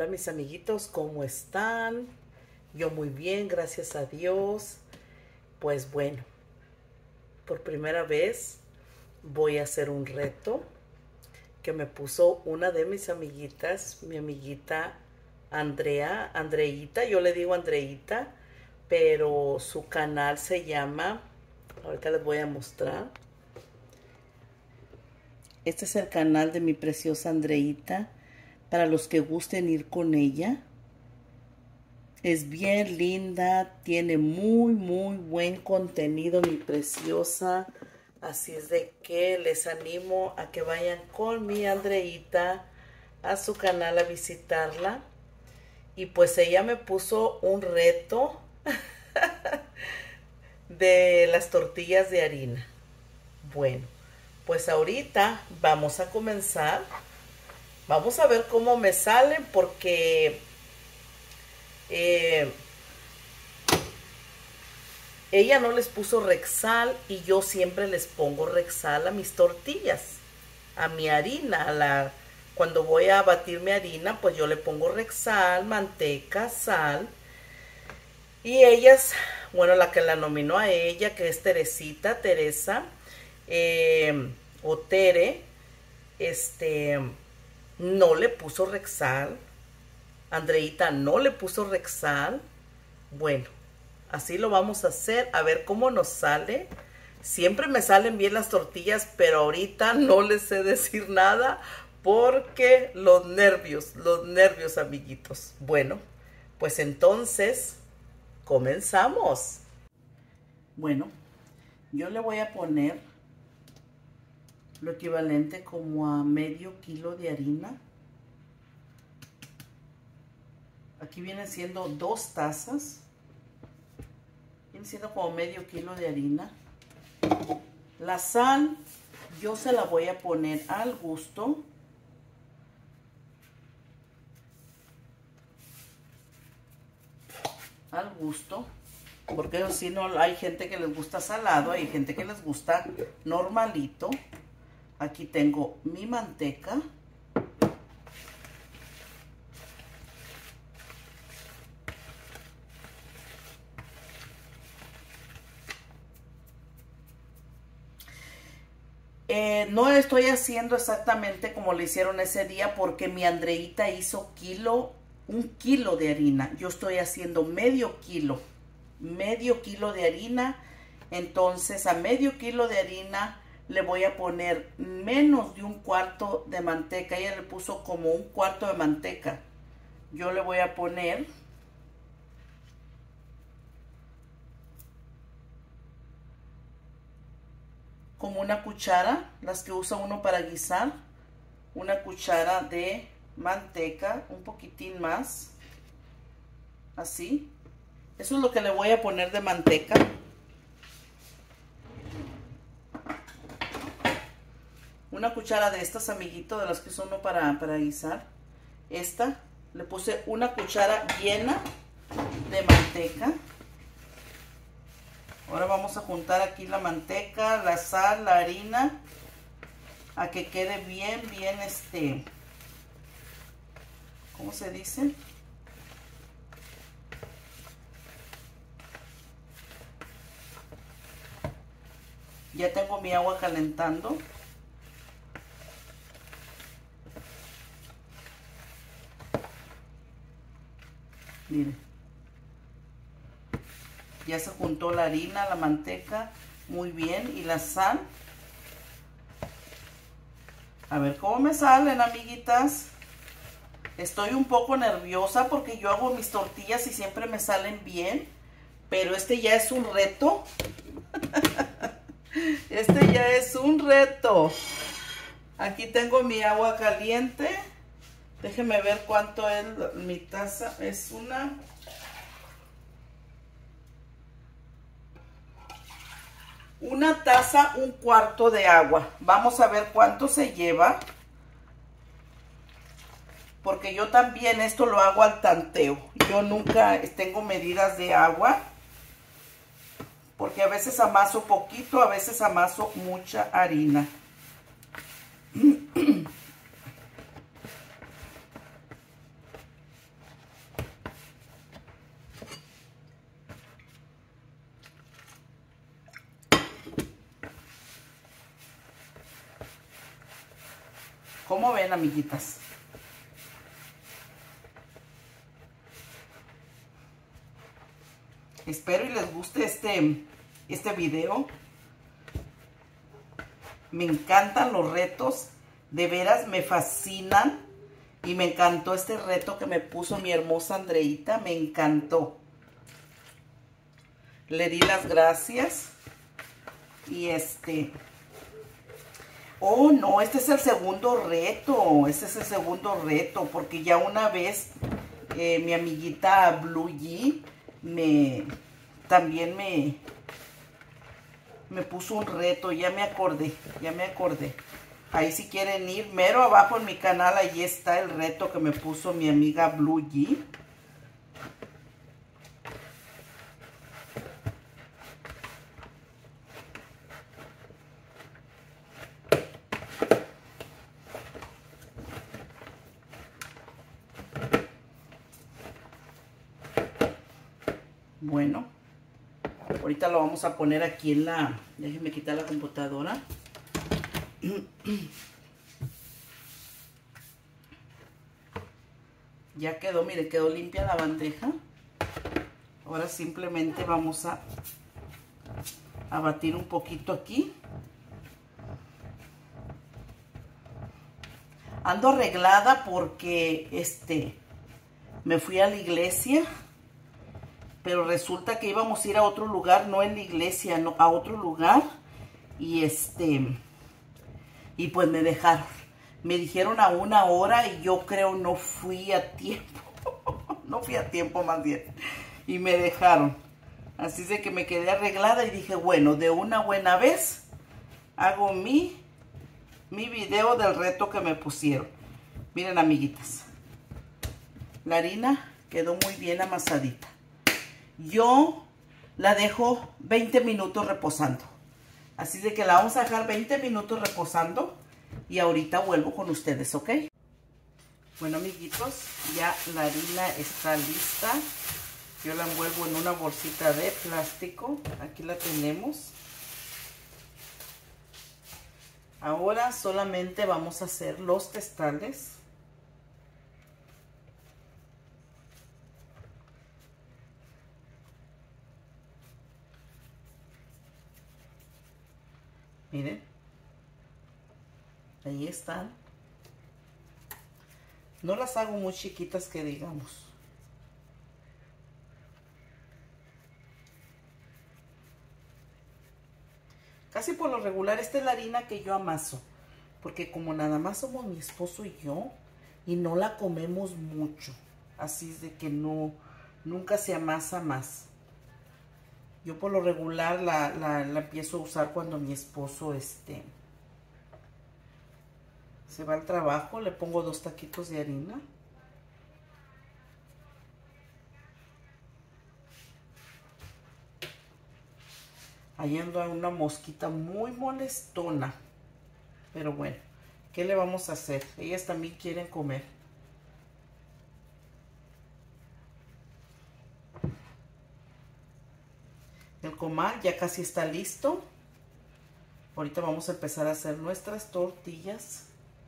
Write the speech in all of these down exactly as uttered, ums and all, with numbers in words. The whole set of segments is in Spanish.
Hola mis amiguitos, ¿cómo están? Yo muy bien, gracias a Dios. Pues bueno, por primera vez voy a hacer un reto que me puso una de mis amiguitas, mi amiguita Andrea, Andreita, yo le digo Andreita, pero su canal se llama, ahorita les voy a mostrar. Este es el canal de mi preciosa Andreita, para los que gusten ir con ella. Es bien linda, tiene muy muy buen contenido mi preciosa, así es de que les animo a que vayan con mi Andreita a su canal a visitarla. Y pues ella me puso un reto de las tortillas de harina. Bueno, pues ahorita vamos a comenzar. Vamos a ver cómo me salen porque eh, ella no les puso Rexal y yo siempre les pongo Rexal a mis tortillas, a mi harina. A la, cuando voy a batir mi harina, pues yo le pongo Rexal, manteca, sal. Y ellas, bueno, la que la nominó a ella, que es Teresita, Teresa, eh, o Tere, este... no le puso Rexal. Andreita no le puso Rexal. Bueno, así lo vamos a hacer, a ver cómo nos sale. Siempre me salen bien las tortillas, pero ahorita no les sé decir nada porque los nervios, los nervios, amiguitos. Bueno, pues entonces comenzamos. Bueno, yo le voy a poner lo equivalente como a medio kilo de harina. Aquí viene siendo dos tazas. Viene siendo como medio kilo de harina. La sal yo se la voy a poner al gusto. Al gusto. Porque si no, hay gente que les gusta salado, hay gente que les gusta normalito. Aquí tengo mi manteca. Eh, no estoy haciendo exactamente como le hicieron ese día porque mi Andreita hizo kilo, un kilo de harina. Yo estoy haciendo medio kilo, medio kilo de harina. Entonces a medio kilo de harina le voy a poner menos de un cuarto de manteca. Ella le puso como un cuarto de manteca. Yo le voy a poner como una cuchara, las que usa uno para guisar, una cuchara de manteca, un poquitín más, así. Eso es lo que le voy a poner de manteca. Una cuchara de estas, amiguito, de las que son para, para guisar. Esta, le puse una cuchara llena de manteca. Ahora vamos a juntar aquí la manteca, la sal, la harina, a que quede bien, bien, este, ¿cómo se dice? Ya tengo mi agua calentando. Miren. Ya se juntó la harina, la manteca, muy bien, y la sal. A ver cómo me salen, amiguitas. Estoy un poco nerviosa porque yo hago mis tortillas y siempre me salen bien. Pero este ya es un reto. Este ya es un reto. Aquí tengo mi agua caliente. Déjenme ver cuánto es mi taza. Es una... Una taza, un cuarto de agua. Vamos a ver cuánto se lleva. Porque yo también esto lo hago al tanteo. Yo nunca tengo medidas de agua. Porque a veces amaso poquito, a veces amaso mucha harina. ¿Cómo ven, amiguitas? Espero y les guste este, este video. Me encantan los retos. De veras me fascinan. Y me encantó este reto que me puso mi hermosa Andreita. Me encantó. Le di las gracias. Y este... Oh, no, este es el segundo reto. Este es el segundo reto. Porque ya una vez eh, mi amiguita Blue G me... También me... Me puso un reto. Ya me acordé. Ya me acordé. Ahí si quieren ir, mero abajo en mi canal, ahí está el reto que me puso mi amiga Blue G. Bueno, ahorita lo vamos a poner aquí en la... Déjenme quitar la computadora. Ya quedó, mire, quedó limpia la bandeja. Ahora simplemente vamos a, a batir un poquito aquí. Ando arreglada porque este me fui a la iglesia, pero resulta que íbamos a ir a otro lugar, no en la iglesia, no, a otro lugar. Y este... Y pues me dejaron. Me dijeron a una hora y yo creo no fui a tiempo. No fui a tiempo más bien. Y me dejaron. Así de que me quedé arreglada y dije, bueno, de una buena vez hago mi, mi video del reto que me pusieron. Miren, amiguitas. La harina quedó muy bien amasadita. Yo la dejo veinte minutos reposando. Así de que la vamos a dejar veinte minutos reposando y ahorita vuelvo con ustedes, ¿ok? Bueno, amiguitos, ya la harina está lista. Yo la envuelvo en una bolsita de plástico. Aquí la tenemos. Ahora solamente vamos a hacer los testales. Miren, ahí están. No las hago muy chiquitas que digamos. Casi por lo regular esta es la harina que yo amaso. Porque como nada más somos mi esposo y yo, y no la comemos mucho. Así es de que no, nunca se amasa más. Yo por lo regular la, la, la empiezo a usar cuando mi esposo este, se va al trabajo. Le pongo dos taquitos de harina. Ahí anda una mosquita muy molestona. Pero bueno, ¿qué le vamos a hacer? Ellas también quieren comer. El comal ya casi está listo. Ahorita vamos a empezar a hacer nuestras tortillas.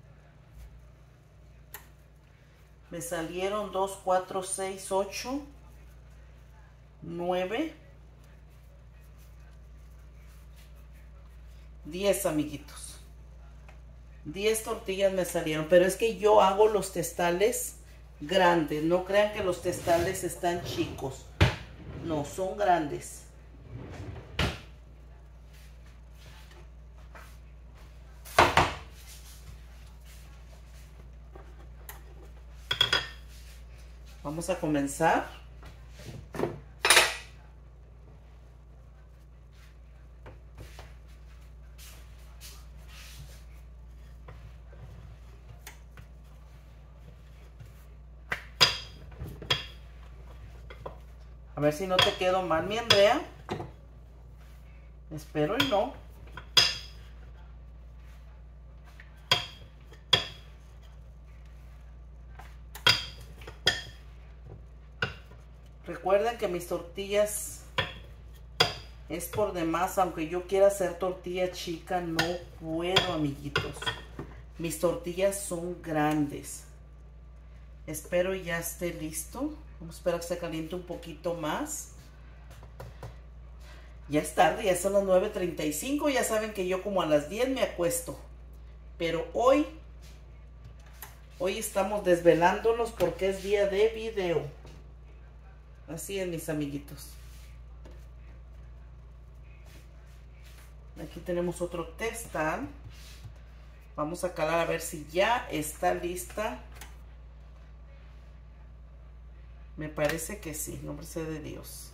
Me salieron dos, cuatro, seis, ocho, nueve, diez, amiguitos. diez tortillas me salieron, pero es que yo hago los testales grandes. No crean que los testales están chicos. No, son grandes. Vamos a comenzar. A ver si no te quedo mal, mi Andrea. Espero y no. Recuerden que mis tortillas es por demás, aunque yo quiera hacer tortilla chica, no puedo, amiguitos. Mis tortillas son grandes. Espero ya esté listo. Vamos a esperar que se caliente un poquito más. Ya es tarde, ya son las nueve treinta y cinco. Ya saben que yo como a las diez me acuesto. Pero hoy, hoy estamos desvelándonos porque es día de video. Así es, mis amiguitos. Aquí tenemos otro testal. Vamos a calar a ver si ya está lista. Me parece que sí, nombre sea de Dios.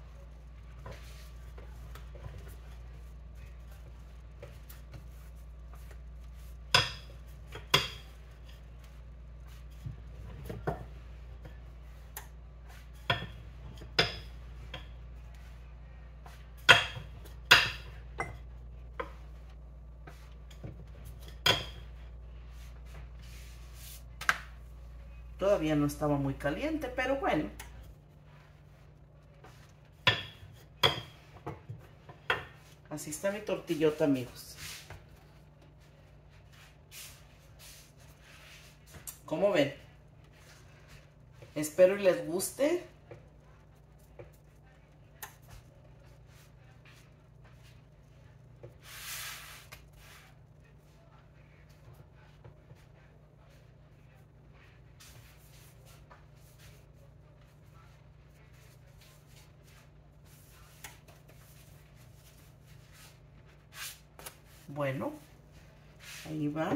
Todavía no estaba muy caliente, pero bueno. Así está mi tortillota, amigos. ¿Cómo ven? Espero y les guste. Bueno, ahí va.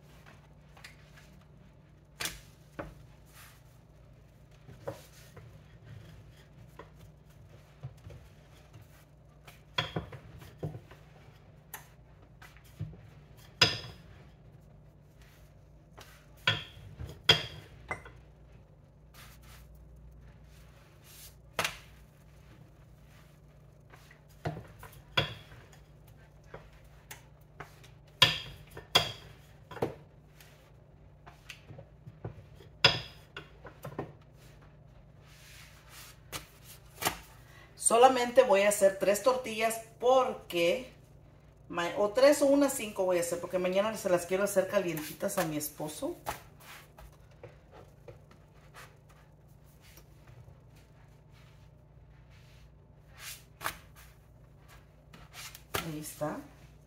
Solamente voy a hacer tres tortillas porque, o tres o unas cinco voy a hacer, porque mañana se las quiero hacer calientitas a mi esposo. Ahí está.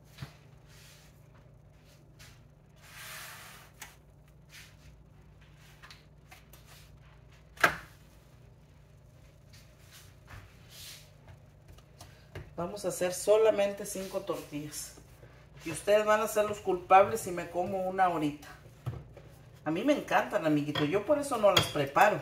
Vamos a hacer solamente cinco tortillas. Y ustedes van a ser los culpables si me como una ahorita. A mí me encantan, amiguito. Yo por eso no las preparo.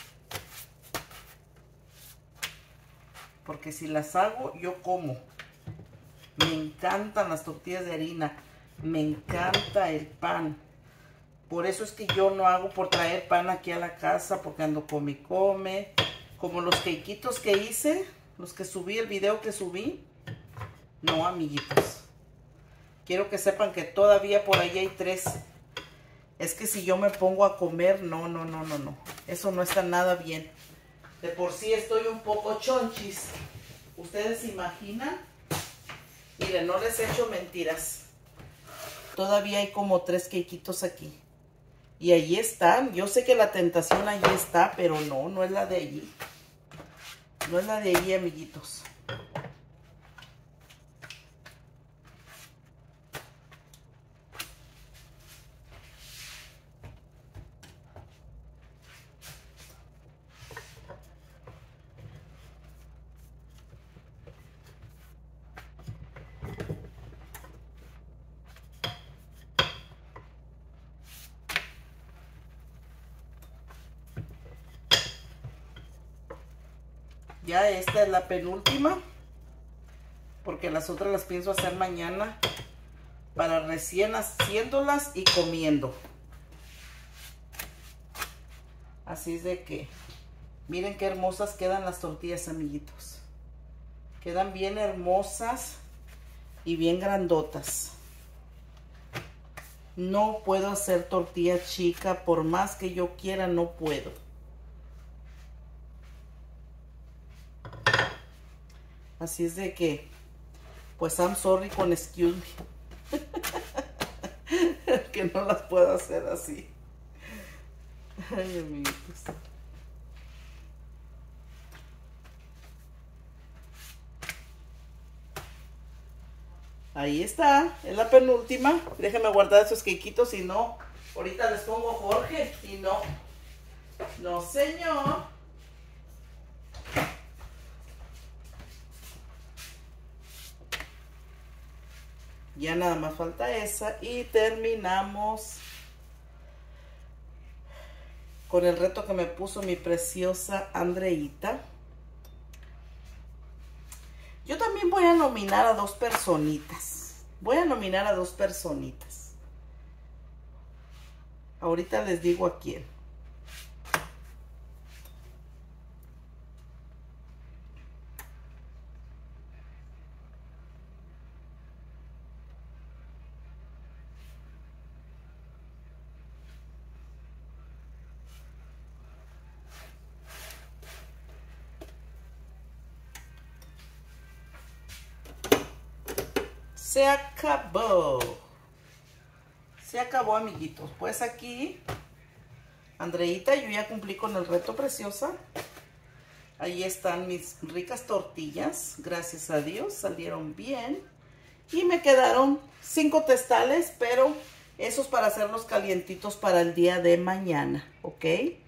Porque si las hago, yo como. Me encantan las tortillas de harina. Me encanta el pan. Por eso es que yo no hago por traer pan aquí a la casa. Porque ando come y come. Como los quequitos que hice. Los que subí, el video que subí. No, amiguitos. Quiero que sepan que todavía por ahí hay tres. Es que si yo me pongo a comer, no, no, no, no, no. Eso no está nada bien. De por sí estoy un poco chonchis. ¿Ustedes se imaginan? Miren, no les echo mentiras. Todavía hay como tres quequitos aquí. Y allí están. Yo sé que la tentación allí está, pero no, no es la de allí. No es la de allí, amiguitos. Ya esta es la penúltima, porque las otras las pienso hacer mañana para recién haciéndolas y comiendo. Así es de que, miren qué hermosas quedan las tortillas, amiguitos. Quedan bien hermosas y bien grandotas. No puedo hacer tortilla chica, por más que yo quiera, no puedo. Así es de que, pues I'm sorry con excuse me. que no las puedo hacer así. Ay, amiguitos. Ahí está, es la penúltima. Déjenme guardar esos quequitos, si no, ahorita les pongo Jorge. Y no, no señor. Ya nada más falta esa y terminamos con el reto que me puso mi preciosa Andreita. Yo también voy a nominar a dos personitas. Voy a nominar a dos personitas. Ahorita les digo a quién. Se acabó. Se acabó, amiguitos. Pues aquí, Andreita, yo ya cumplí con el reto, preciosa. Ahí están mis ricas tortillas. Gracias a Dios, salieron bien. Y me quedaron cinco testales, pero esos para hacerlos calientitos para el día de mañana, ¿ok?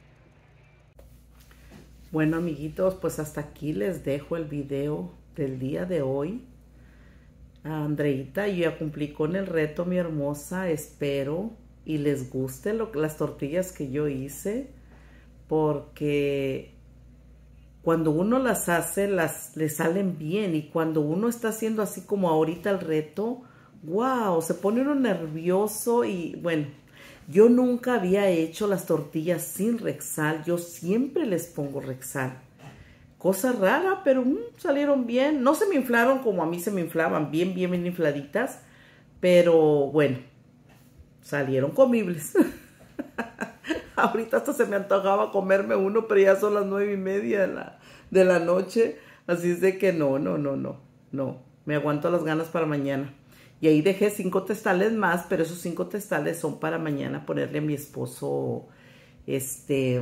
Bueno, amiguitos, pues hasta aquí les dejo el video del día de hoy. Andreita, yo ya cumplí con el reto, mi hermosa. Espero y les guste lo, las tortillas que yo hice, porque cuando uno las hace, las le salen bien, y cuando uno está haciendo así como ahorita el reto, wow, se pone uno nervioso. Y bueno, yo nunca había hecho las tortillas sin Rexal, yo siempre les pongo Rexal. Cosa rara, pero mmm, salieron bien. No se me inflaron como a mí se me inflaban, bien, bien, bien infladitas. Pero bueno, salieron comibles. Ahorita hasta se me antojaba comerme uno, pero ya son las nueve y media de la, de la noche. Así es de que no, no, no, no, no. Me aguanto las ganas para mañana. Y ahí dejé cinco testales más, pero esos cinco testales son para mañana ponerle a mi esposo, este...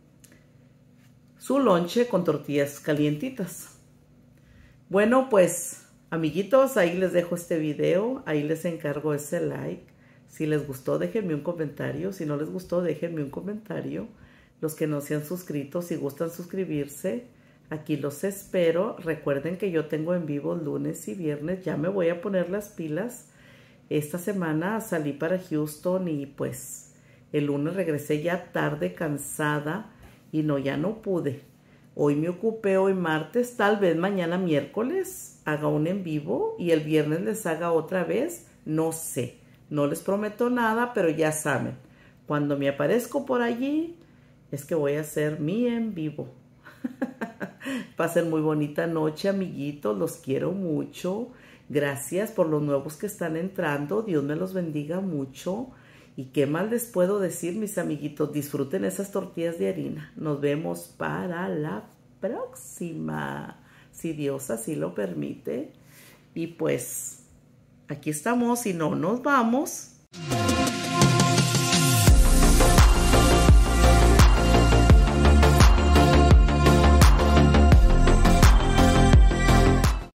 su lonche con tortillas calientitas. Bueno, pues, amiguitos, ahí les dejo este video. Ahí les encargo ese like. Si les gustó, déjenme un comentario. Si no les gustó, déjenme un comentario. Los que no se han suscrito, si gustan suscribirse, aquí los espero. Recuerden que yo tengo en vivo lunes y viernes. Ya me voy a poner las pilas. Esta semana salí para Houston y pues el lunes regresé ya tarde, cansada. Y no, ya no pude. Hoy me ocupé, hoy martes, tal vez mañana miércoles haga un en vivo y el viernes les haga otra vez. No sé, no les prometo nada, pero ya saben, cuando me aparezco por allí es que voy a hacer mi en vivo. Pasen muy bonita noche, amiguitos, los quiero mucho. Gracias por los nuevos que están entrando, Dios me los bendiga mucho. Y qué más les puedo decir, mis amiguitos, disfruten esas tortillas de harina. Nos vemos para la próxima, si Dios así lo permite. Y pues, aquí estamos, si no nos vamos.